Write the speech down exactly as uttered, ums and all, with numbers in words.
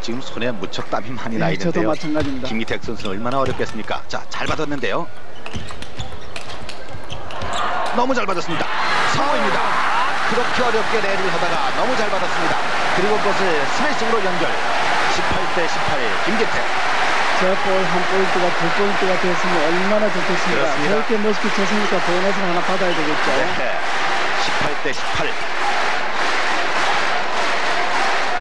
지금 손에 무척 땀이 많이 나 네, 있는데요. 저도 마찬가지입니다. 김기택 선수는 얼마나 어렵겠습니까? 자, 잘 받았는데요. 너무 잘 받았습니다. 성공입니다. 그렇게 어렵게 레이를 하다가 너무 잘 받았습니다. 그리고 그것을 스매싱으로 연결. 십팔 대 십팔 김기택. 저 볼 한 포인트가 두 포인트가 됐으면 얼마나 좋겠습니까? 그렇습니다. 저렇게 멋있게 쳤으니까 보너스 하나 받아야 되겠죠. 네. 십팔 대 십팔.